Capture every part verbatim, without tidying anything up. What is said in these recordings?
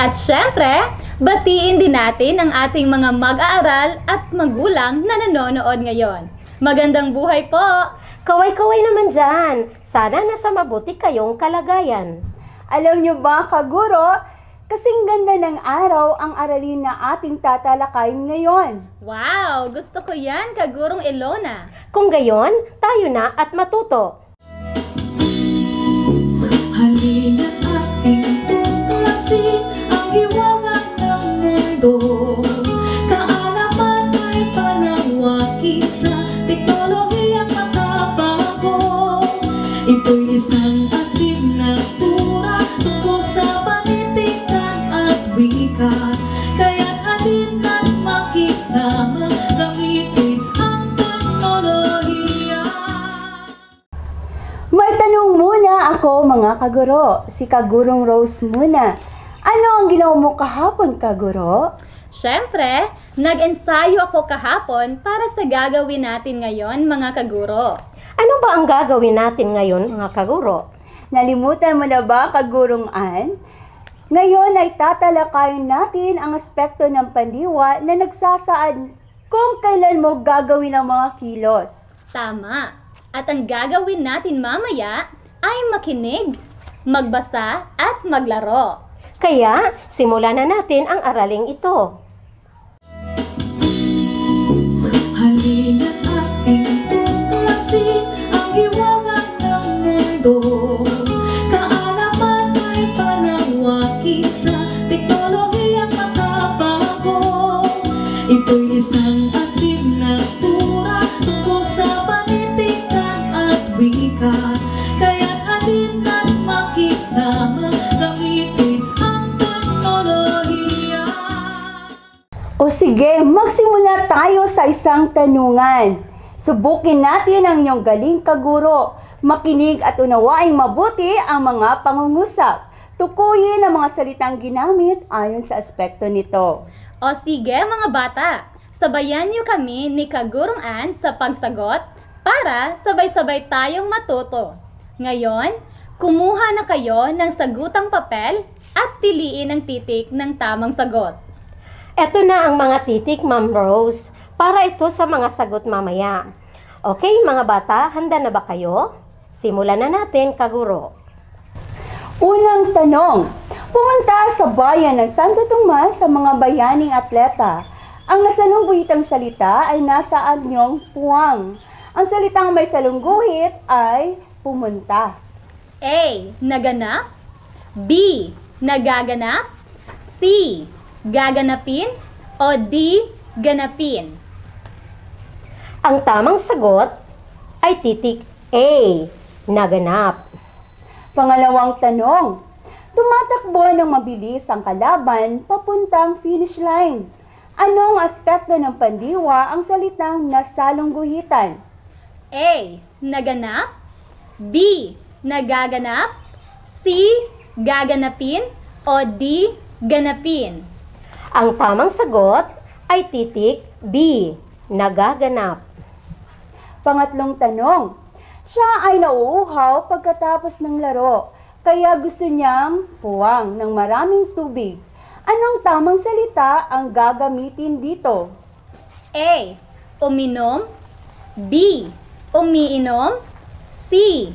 At syempre, batiin din natin ang ating mga mag-aaral at magulang na nanonood ngayon. Magandang buhay po! Kaway-kaway naman dyan. Sana nasa mabuti kayong kalagayan. Alam nyo ba, kaguro, kasing ganda ng araw ang aralin na ating tatalakayin ngayon. Wow! Gusto ko yan, Kagurong Ilona. Kung gayon, tayo na at matuto. Halina't ating tuklasin ang hiwaga ng mundo. Kaalaman ay palawakin sa teknolohiyang makabago. Ito'y isang asignatura tungkol sa panitikan at wika. Kaya't halina't makisama gamitin ang teknolohiya. May tanong muna ako, mga kaguro. Si Kagurong Rose muna. Ano ang ginawa mo kahapon, kaguro? Syempre, nag-ensayo ako kahapon para sa gagawin natin ngayon, mga kaguro. Ano ba ang gagawin natin ngayon, mga kaguro? Nalimutan mo na ba, Kagurong Ann? Ngayon ay tatalakayin natin ang aspekto ng pandiwa na nagsasaad kung kailan mo gagawin ang mga kilos. Tama. At ang gagawin natin mamaya ay makinig, magbasa at maglaro. Kaya, simulan na natin ang araling ito. Halina't ating tuklasin ang hiwaga ng mundo. Kaalaman ay palawakin sa teknolohiyang makabago. Ito'y isang asignatura tungkol sa panitikan at wika. Kaya't halina't makisama gamitin ang teknolohiya. O sige, magsimula tayo sa isang tanungan. Subukin natin ang inyong galing, kaguro. Makinig at unawaing mabuti ang mga pangungusap. Tukuyin ang mga salitang ginamit ayon sa aspekto nito. O sige mga bata, sabayan niyo kami ni Kagurong Ann sa pagsagot para sabay-sabay tayong matuto. Ngayon, kumuha na kayo ng sagutang papel at piliin ang titik ng tamang sagot. Ito na ang mga titik, Ma'am Rose, para ito sa mga sagot mamaya. Okay, mga bata, handa na ba kayo? Simulan na natin, kaguro. Unang tanong, pumunta sa bayan ng Santo Tomas sa mga bayaning atleta. Ang nasalungguhitang salita ay nasa anyong puwang. Ang salitang may salungguhit ay pumunta. A. Naganap. B. Nagaganap. C. Gaganapin. O D. Ganapin. Ang tamang sagot ay titik A, naganap. Pangalawang tanong, tumatakbo ng mabilis ang kalaban papuntang finish line. Anong aspekto ng pandiwa ang salitang nasalungguhitan? A. Naganap. B. Nagaganap. C. Gaganapin. O D. Ganapin. Ang tamang sagot ay titik B, nagaganap. Pangatlong tanong, siya ay nauuhaw pagkatapos ng laro, kaya gusto niyang puwang ng maraming tubig. Anong tamang salita ang gagamitin dito? A. Uminom. B. Umiinom. C.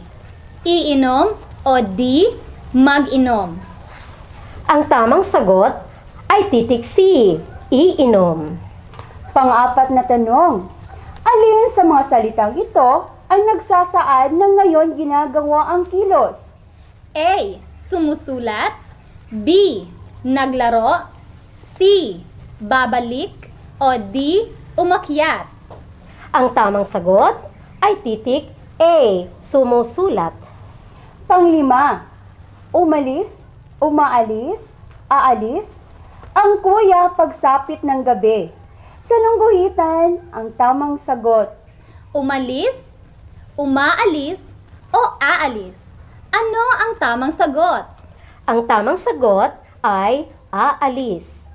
Iinom. O D. Mag-inom. Ang tamang sagot ay titik C, iinom. Pang-apat na tanong, alin sa mga salitang ito ang nagsasaad na ngayon ginagawa ang kilos? A. Sumusulat. B. Naglaro. C. Babalik. O D. Umakyat. Ang tamang sagot ay titik A, sumusulat. Panglima, umalis, umaalis, aalis, ang kuya pagsapit ng gabi. Sa lungguhitan, ang tamang sagot. Umalis, umaalis, o aalis. Ano ang tamang sagot? Ang tamang sagot ay aalis.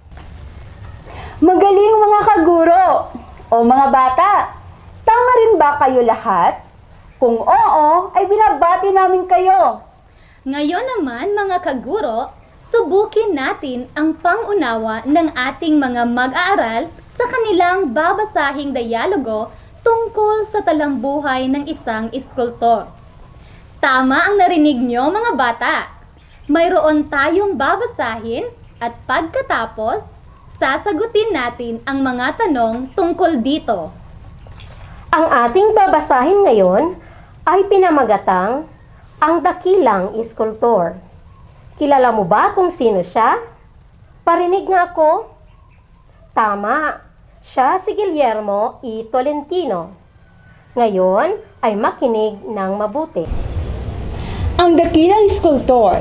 Magaling mga kaguro o mga bata. Tama rin ba kayo lahat? Kung oo, ay binabati namin kayo. Ngayon naman mga kaguro, subukin natin ang pangunawa ng ating mga mag-aaral sa kanilang babasahing dialogo tungkol sa talambuhay ng isang iskultor. Tama ang narinig nyo mga bata. Mayroon tayong babasahin at pagkatapos, sasagutin natin ang mga tanong tungkol dito. Ang ating babasahin ngayon ay pinamagatang Ang Dakilang Iskultor. Kilala mo ba kung sino siya? Parinig nga ako. Tama, siya si Guillermo E. Tolentino. Ngayon ay makinig ng mabuti. Ang Dakilang Iskultor.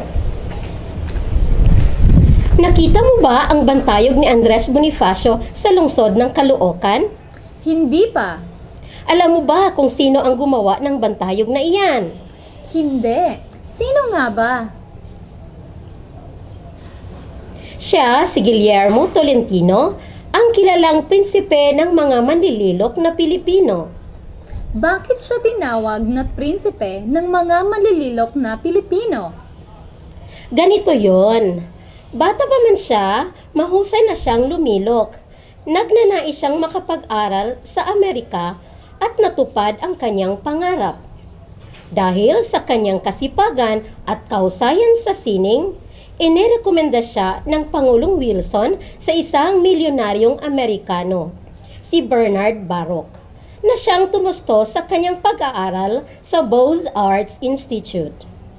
Nakita mo ba ang bantayog ni Andres Bonifacio sa lungsod ng Caloocan? Hindi pa. Alam mo ba kung sino ang gumawa ng bantayog na iyan? Hindi. Sino nga ba? Siya si Guillermo Tolentino, ang kilalang prinsipe ng mga manlililok na Pilipino. Bakit siya tinawag na prinsipe ng mga manlililok na Pilipino? Ganito yon. Bata pa man siya, mahusay na siyang lumilok. Nagnanais siyang makapag-aral sa Amerika at natupad ang kanyang pangarap. Dahil sa kanyang kasipagan at kahusayan sa sining, inirekomenda siya ng Pangulong Wilson sa isang milyonaryong Amerikano, si Bernard Baruch, na siyang tumusto sa kanyang pag-aaral sa Beaux-Arts Institute.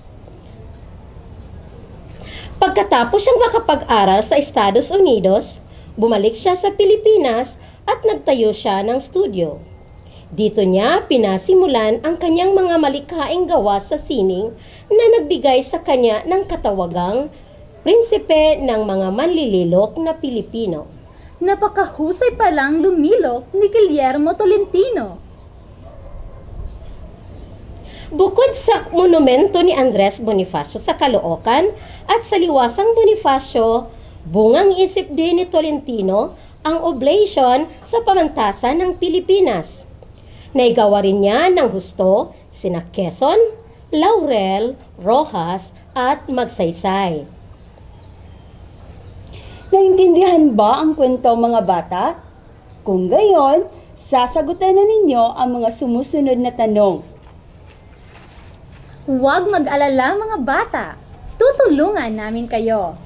Pagkatapos siyang makapag-aral sa Estados Unidos, bumalik siya sa Pilipinas at nagtayo siya ng studio. Dito niya pinasimulan ang kanyang mga malikhaing gawa sa sining na nagbigay sa kanya ng katawagang prinsipe ng mga manlililok na Pilipino. Napakahusay palang lumilok ni Guillermo Tolentino. Bukod sa monumento ni Andres Bonifacio sa Caloocan at sa liwasang Bonifacio, bungang isip din ni Tolentino ang oblation sa pamantasan ng Pilipinas. Naigawa rin niya ng husto sina Quezon, Laurel, Rojas at Magsaysay. Naintindihan ba ang kwento mga bata? Kung gayon, sasagutan na ninyo ang mga sumusunod na tanong. Huwag mag-alala mga bata. Tutulungan namin kayo.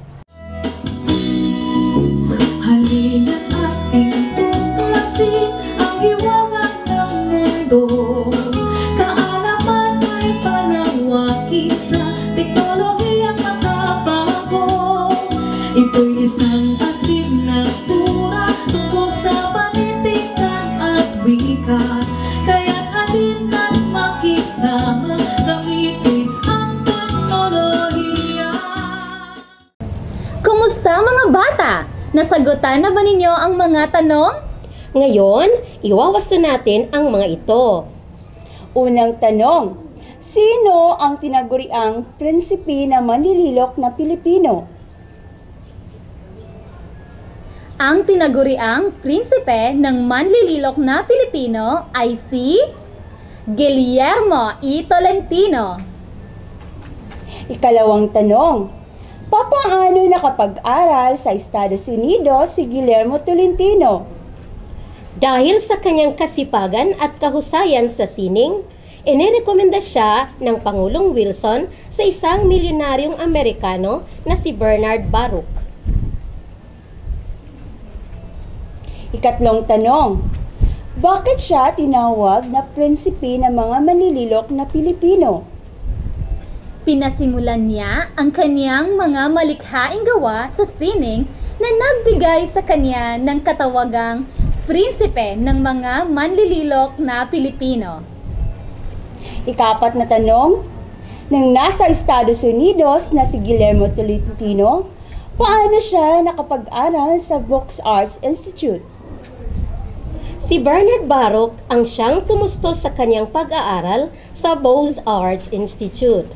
Halina't ating tuklasin ang hiwaga ng mundo. Kaalaman ay palawakin sa teknolohiyang makabago. Ito'y isang asignatura tungkol sa panitikan at wika. Kaya't halina't makisama, gamitin ang teknolohiya. Kumusta mga bata? Nasagutan na ba ninyo ang mga tanong? Ngayon, iwawasto natin ang mga ito. Unang tanong, sino ang tinaguriang prinsipe na manlililok na Pilipino? Ang tinaguriang prinsipe ng manlililok na Pilipino ay si Guillermo E. Tolentino. Ikalawang tanong, papaano nakapag-aral sa Estados Unidos si Guillermo Tolentino? Dahil sa kanyang kasipagan at kahusayan sa sining, inirekomenda siya ng Pangulong Wilson sa isang milyonaryong Amerikano na si Bernard Baruch. Ikatlong tanong, bakit siya tinawag na prinsipe ng mga manlililok na Pilipino? Pinasimulan niya ang kanyang mga malikhaing gawa sa sining na nagbigay sa kanya ng katawagang prinsipe ng mga manlililok na Pilipino. Ikapat na tanong, nang nasa Estados Unidos na si Guillermo Tolentino, paano siya nakapag-aral sa Beaux-Arts Institute? Si Bernard Baruch ang siyang tumusto sa kanyang pag-aaral sa Beaux-Arts Institute.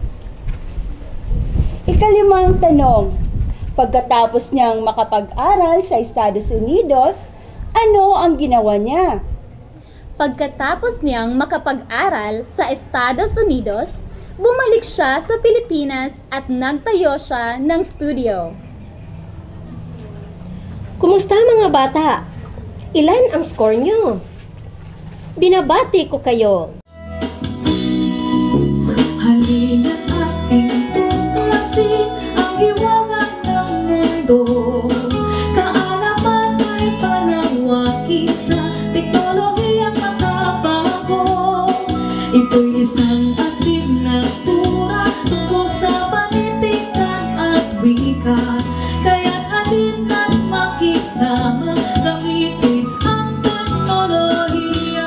Ikalimang tanong, pagkatapos niyang makapag-aral sa Estados Unidos, ano ang ginawa niya? Pagkatapos niyang makapag-aral sa Estados Unidos, bumalik siya sa Pilipinas at nagtayo siya ng studio. Kumusta mga bata? Ilan ang score nyo? Binabati ko kayo. Halina't ating tuklasin ang hiwaga ng mundo. Kaalaman ay palawakin sa teknolohiyang makabago. Ito'y isang asignatura tungkol sa panitikan at wika. Kaya't halina't makisama gamitin ang teknolohiya.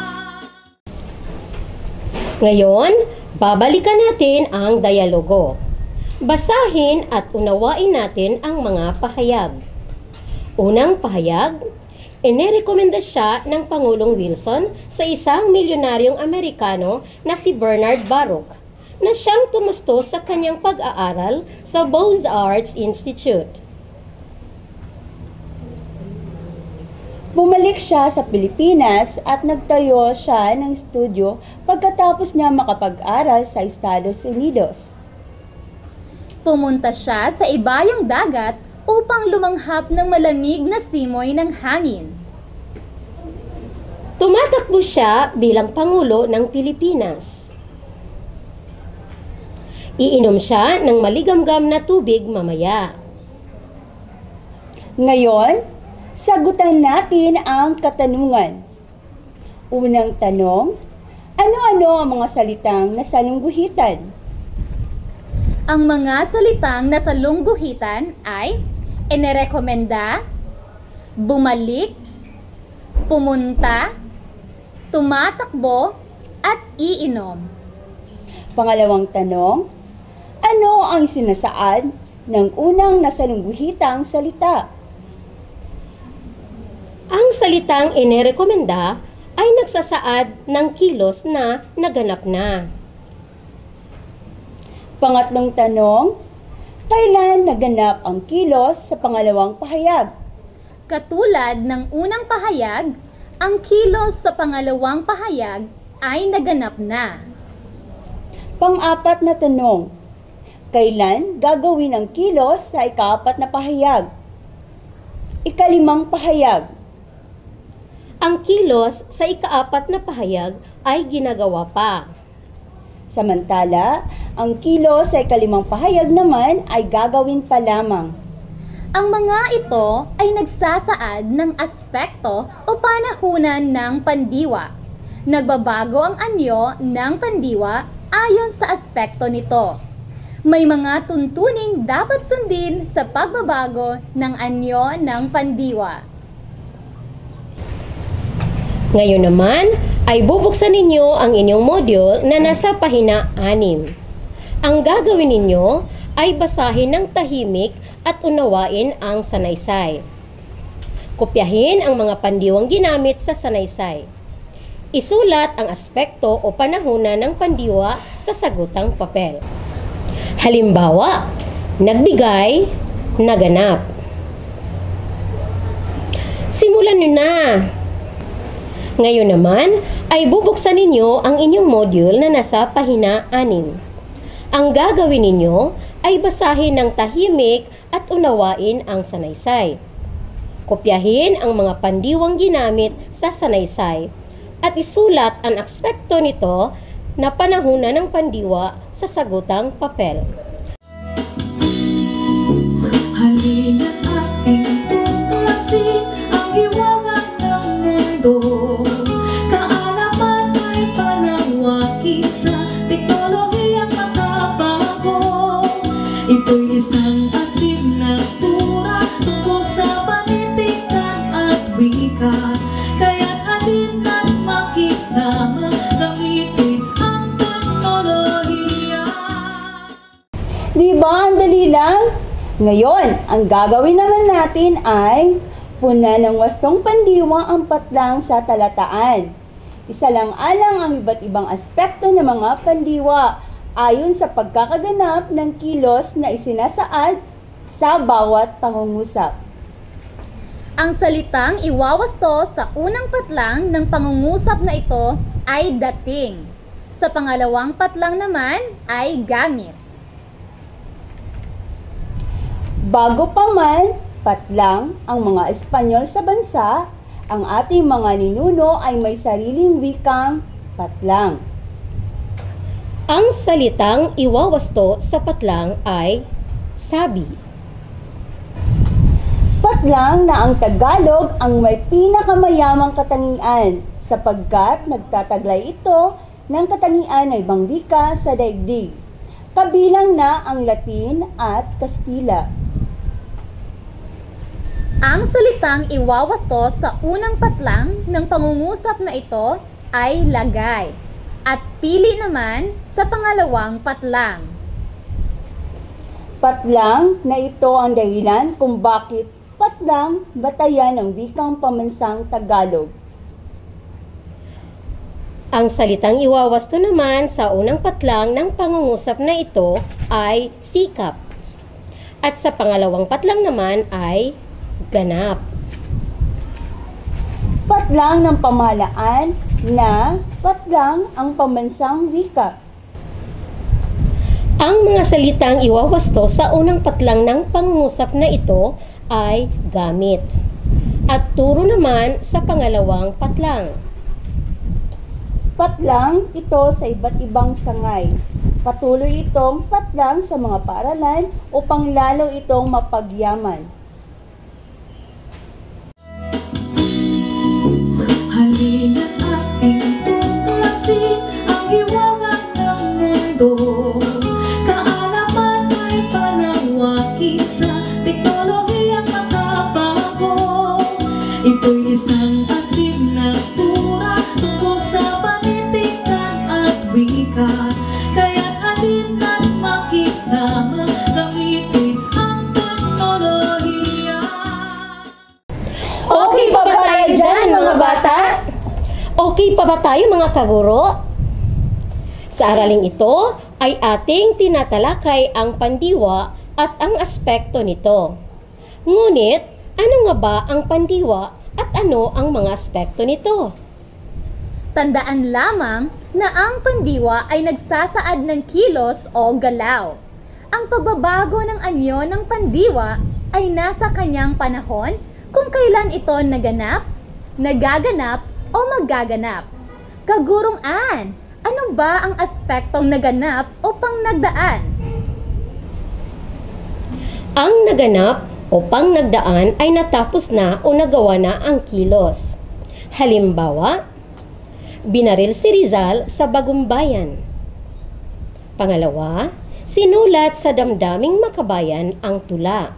Ngayon, babalikan natin ang dialogo. Basahin at unawain natin ang mga pahayag. Unang pahayag, inirekomenda siya ng Pangulong Wilson sa isang milyonaryong Amerikano na si Bernard Baruch na siyang tumusto sa kanyang pag-aaral sa Beaux-Arts Institute. Bumalik siya sa Pilipinas at nagtayo siya ng studio pagkatapos niya makapag-aral sa Estados Unidos. Pumunta siya sa ibayong dagat upang lumanghap ng malamig na simoy ng hangin. Tumatakbo siya bilang Pangulo ng Pilipinas. Iinom siya ng maligamgam na tubig mamaya. Ngayon, sagutan natin ang katanungan. Unang tanong, ano-ano ang mga salitang nasalungguhitan? Ang mga salitang nasa lungguhitan ay inirekomenda, bumalik, pumunta, tumatakbo, at iinom. Pangalawang tanong, ano ang sinasaad ng unang nasalungguhitang salita? Ang salitang inirekomenda ay nagsasaad ng kilos na naganap na. Pangatlong tanong, kailan naganap ang kilos sa pangalawang pahayag? Katulad ng unang pahayag, ang kilos sa pangalawang pahayag ay naganap na. Pang-apat na tanong, kailan gagawin ang kilos sa ikaapat na pahayag? Ikalimang pahayag. Ang kilos sa ikaapat na pahayag ay ginagawa pa. Samantala, ang kilos sa ikalimang pahayag naman ay gagawin pa lamang. Ang mga ito ay nagsasaad ng aspekto o panahunan ng pandiwa. Nagbabago ang anyo ng pandiwa ayon sa aspekto nito. May mga tuntuning dapat sundin sa pagbabago ng anyo ng pandiwa. Ngayon naman ay bubuksan ninyo ang inyong module na nasa pahina anim. Ang gagawin ninyo ay basahin ng tahimik at unawain ang sanaysay. Kopyahin ang mga pandiwang ginamit sa sanaysay. Isulat ang aspekto o panahunan ng pandiwa sa sagutang papel. Halimbawa, nagbigay, naganap. Simulan nyo na! Ngayon naman ay bubuksan ninyo ang inyong module na nasa pahina anim. Ang gagawin ninyo ay basahin ng tahimik at unawain ang sanaysay. Kopyahin ang mga pandiwang ginamit sa sanaysay at isulat ang aspekto nito na panahunan ng pandiwa sa sagutang papel. Halina't ating tuklasin ang hiwaga ng mundo. Kaalaman ay palawakin sa teknolohiyang makabago. Ito'y isang asignatura tungkol sa panitikan at wika. Kaya't halina't makisama gamitin ang teknolohiya. Di ba ang dali lang? Ngayon, ang gagawin naman natin ay puna ng wastong pandiwa ang patlang sa talataan. Isalang-alang ang iba't ibang aspekto ng mga pandiwa ayon sa pagkakaganap ng kilos na isinasaad sa bawat pangungusap. Ang salitang iwawasto sa unang patlang ng pangungusap na ito ay dating. Sa pangalawang patlang naman ay gamit. Bago pa man patlang ang mga Espanyol sa bansa, ang ating mga ninuno ay may sariling wikang patlang. Ang salitang iwawasto sa patlang ay sabi. Patlang na ang Tagalog ang may pinakamayamang katangian sapagkat nagtataglay ito ng katangian ng ibang wika sa daigdig, kabilang na ang Latin at Kastila. Ang salitang iwawasto sa unang patlang ng pangungusap na ito ay lagay at pili naman sa pangalawang patlang. Patlang na ito ang dahilan kung bakit patlang batayan ng wikang pamansang Tagalog. Ang salitang iwawasto naman sa unang patlang ng pangungusap na ito ay sikap. At sa pangalawang patlang naman ay ganap. Patlang ng pamahalaan na patlang ang pamansang wika. Ang mga salitang iwawasto sa unang patlang ng pangungusap na ito ay gamit. At turo naman sa pangalawang patlang. Patlang ito sa iba't ibang sangay. Patuloy itong patlang sa mga paaralan upang lalo itong mapagyaman. Halina't ating tuklasin ang hiwaga ng mundo. Kaalaman ay palawakin sa teknolohiyang makabago. Ito'y isang asignatura tungkol sa panitikan at wika. Kaya't halina't makisama, gamitin ang teknolohiya. Okay pa ba tayo dyan, mga bata? Okay pa ba tayo, mga kaguro? Sa araling ito ay ating tinatalakay ang pandiwa at ang aspekto nito. Ngunit, ano nga ba ang pandiwa at ano ang mga aspekto nito? Tandaan lamang na ang pandiwa ay nagsasaad ng kilos o galaw. Ang pagbabago ng anyo ng pandiwa ay nasa kanyang panahon kung kailan ito naganap, nagaganap o magaganap. Kagurong Ann, ano ba ang aspektong naganap o pangnagdaan? Ang naganap o pangnagdaan ay natapos na o nagawa na ang kilos. Halimbawa, binaril si Rizal sa Bagumbayan. Pangalawa, sinulat sa Damdaming Makabayan ang tula.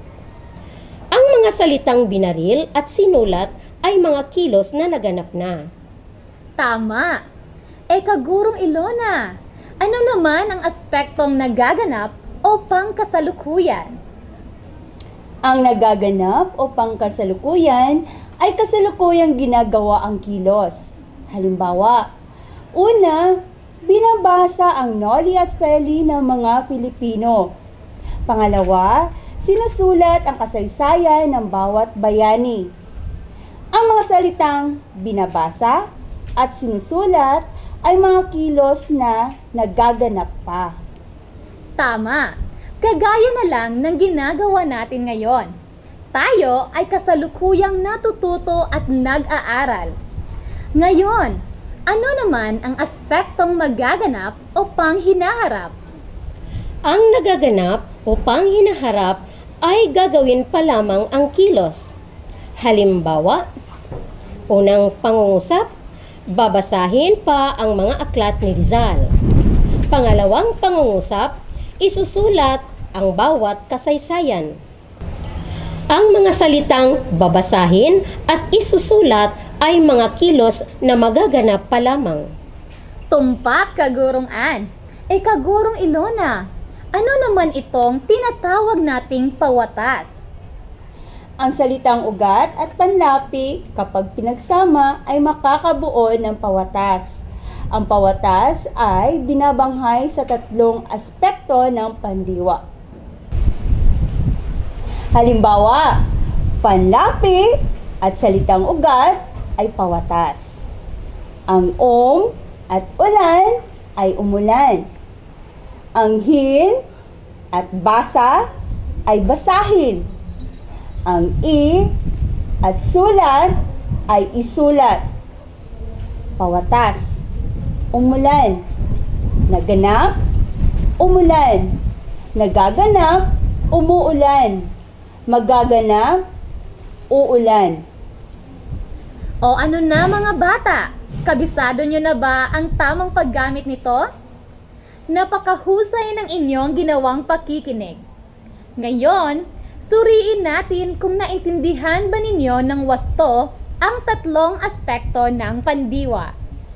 Ang mga salitang binaril at sinulat ay mga kilos na naganap na. Tama! E kagurong Ilona, ano naman ang aspektong nagaganap o pangkasalukuyan? Ang nagaganap o pangkasalukuyan ay kasalukuyang ginagawa ang kilos. Halimbawa, una, binabasa ang Noli at Feli ng mga Pilipino. Pangalawa, sinusulat ang kasaysayan ng bawat bayani. Ang mga salitang binabasa at sinusulat ay mga kilos na nagaganap pa. Tama! Kagaya na lang ng ginagawa natin ngayon. Tayo ay kasalukuyang natututo at nag-aaral. Ngayon, ano naman ang aspektong magaganap o panghinaharap? Ang nagaganap o panghinaharap ay gagawin pa lamang ang kilos. Halimbawa, unang pangungusap, babasahin pa ang mga aklat ni Rizal. Pangalawang pangungusap, isusulat ang bawat kasaysayan. Ang mga salitang babasahin at isusulat ay mga kilos na magaganap pa lamang. Tumpak, Kagurong Ann. E Kagurong Ilona, ano naman itong tinatawag nating pawatas? Ang salitang ugat at panlapi kapag pinagsama ay makakabuo ng pawatas. Ang pawatas ay binabanghay sa tatlong aspekto ng pandiwa. Halimbawa, panlapi at salitang ugat ay pawatas. Ang om, at ulan ay umulan. Ang hin at basa ay basahin. Ang i at sulat ay isulat. Pawatas, umulan. Naganap, umulan. Nagaganap, umuulan. Magaganap, uulan. O ano na mga bata? Kabisado nyo na ba ang tamang paggamit nito? Napakahusay ng inyong ginawang pakikinig. Ngayon, suriin natin kung naintindihan ba ninyo ng wasto ang tatlong aspekto ng pandiwa.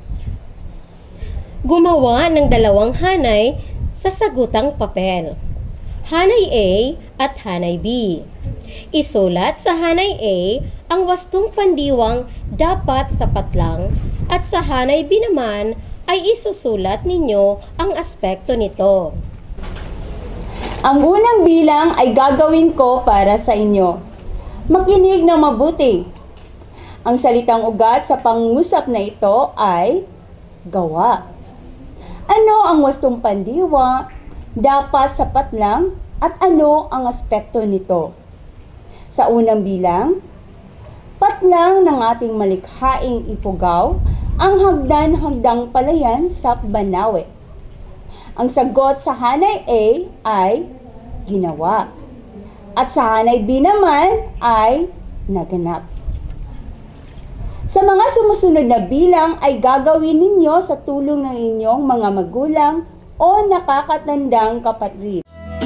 Gumawa ng dalawang hanay sa sagutang papel. Hanay A at hanay B. Isulat sa hanay A ang wastong pandiwang dapat sapat lang at sa hanay B naman ay isusulat ninyo ang aspekto nito. Ang unang bilang ay gagawin ko para sa inyo. Makinig ng mabuti. Ang salitang ugat sa pangungusap na ito ay gawa. Ano ang wastong pandiwa? Dapat sapat lang at ano ang aspekto nito? Sa unang bilang, patlang ng ating malikhaing ipugaw ang hagdan-hagdang palayan sa Banawe. Ang sagot sa hanay A ay ginawa. At sa hanay B naman ay naganap. Sa mga sumusunod na bilang ay gagawin ninyo sa tulong ng inyong mga magulang o nakakatandang kapatid.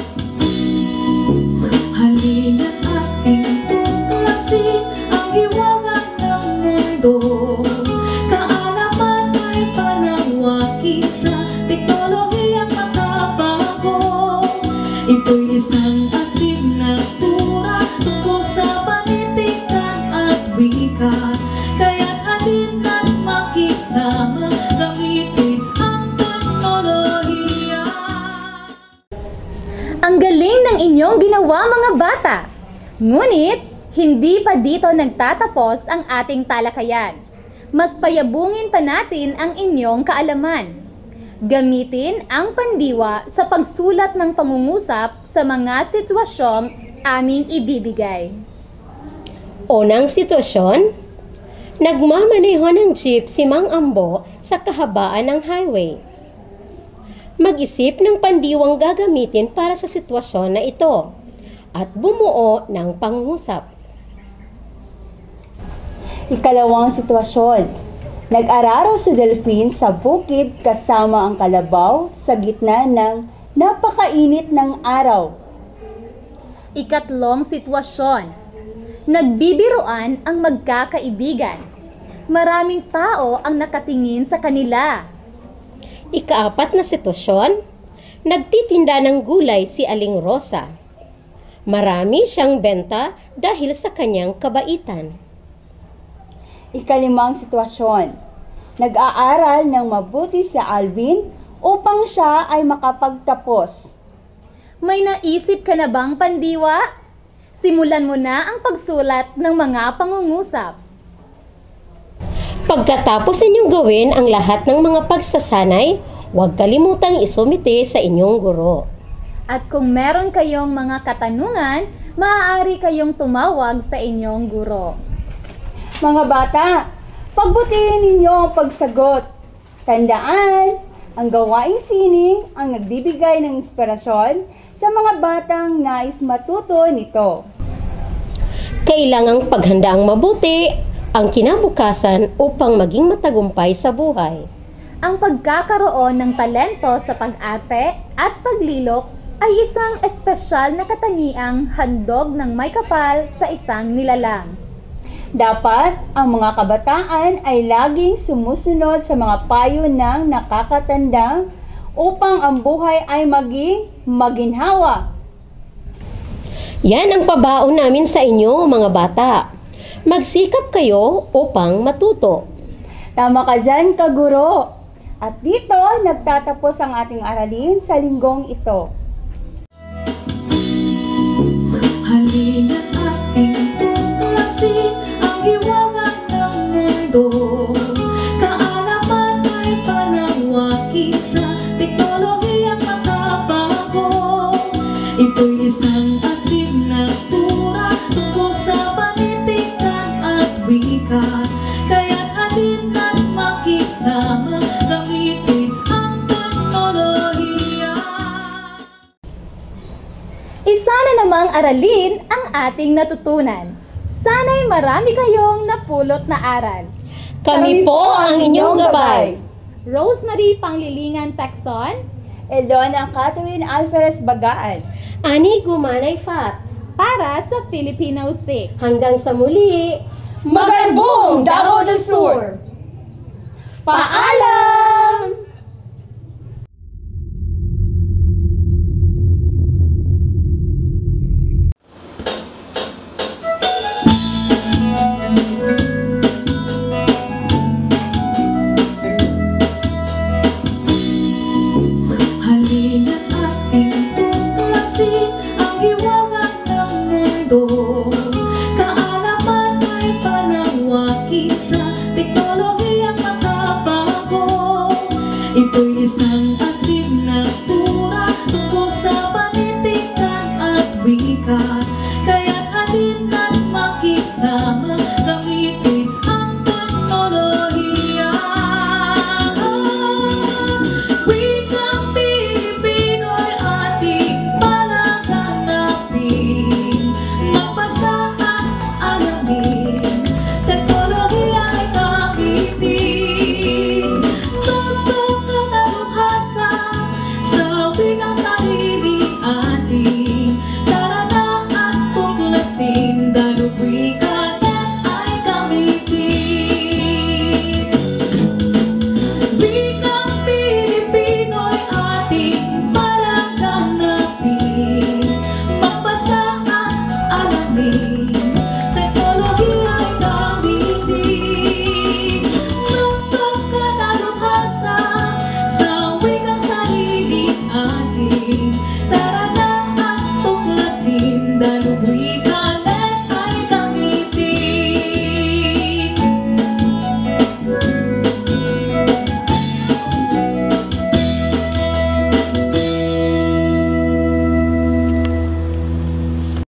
Halina't ating tuklasin ang hiwaga ng mundo. Kaalaman ay palawakin sa teknolohiyang makabago. Ito'y isang asim na tura tungkol sa panitikan at wika. Kaya't halina't makisama gamitin ang teknolohiya. Ang galing ng inyong ginawa mga bata! Ngunit, hindi pa dito nagtatapos ang ating talakayan. Mas payabungin pa natin ang inyong kaalaman. Gamitin ang pandiwa sa pagsulat ng pangungusap sa mga sitwasyong aming ibibigay. Unang sitwasyon, nagmamaneho ng jeep si Mang Ambo sa kahabaan ng highway. Mag-isip ng pandiwang gagamitin para sa sitwasyon na ito at bumuo ng pangungusap. Ikalawang sitwasyon, nag-araro si Delphine sa bukid kasama ang kalabaw sa gitna ng napakainit ng araw. Ikatlong sitwasyon, nagbibiruan ang magkakaibigan. Maraming tao ang nakatingin sa kanila. Ikaapat na sitwasyon, nagtitinda ng gulay si Aling Rosa. Marami siyang benta dahil sa kanyang kabaitan. Ikalimang sitwasyon, nag-aaral ng mabuti si Alvin upang siya ay makapagtapos. May naisip ka na bang pandiwa? Simulan mo na ang pagsulat ng mga pangungusap. Pagkatapos inyong gawin ang lahat ng mga pagsasanay, huwag kalimutang isumite sa inyong guro. At kung meron kayong mga katanungan, maaari kayong tumawag sa inyong guro. Mga bata, pagbutihin ninyo ang pagsagot. Tandaan, ang gawaing sining ang nagbibigay ng inspirasyon sa mga batang nais matuto nito. Kailangang paghandaang mabuti ang kinabukasan upang maging matagumpay sa buhay. Ang pagkakaroon ng talento sa pag-arte at paglilok ay isang espesyal na katangiang handog ng may kapal sa isang nilalang. Dapat ang mga kabataan ay laging sumusunod sa mga payo ng nakakatanda upang ang buhay ay maging maginhawa. Yan ang pabaon namin sa inyo, mga bata. Magsikap kayo upang matuto. Tama ka dyan, kaguro. At dito, nagtatapos ang ating aralin sa linggong ito. Halina't ating tuklasin ang hiwaga ng mundo. Kaalaman ay pala aralin ang ating natutunan. Sana'y marami kayong napulot na aral. Kami po ang inyong gabay. Rosemary Panglilingan Tacson, Elona Catherine Alferez Bagaan. Ani Gumanay Fat. para sa Filipino six. Hanggang sa muli, Magarbong Davao del Sur! Paalam! Halina't ating tuklasin ang hiwaga ng mundo. Kaalaman ay palawakin sa teknolohiyang makabago. Ito'y isang asignatura tungkol sa panitikan at wika. Kaya't halina't makisama gamitin ang teknolohiya. Wikang Pilipino'y ating palaganapin. Magbasa at alamin, teknolohiya ay gamitin. Tugtog na dalubhasa sa wikang sarili ating. Tara na at tuklasin, dalub wika yan ay gamitin. Wikang Pilipino'y ating palaganapin. Magbasa at alamin, teknolohiya ay gamitin. Tugtog ka dalubhasa sa wikang sarili atin. Tara na at tuklasin, dalub wika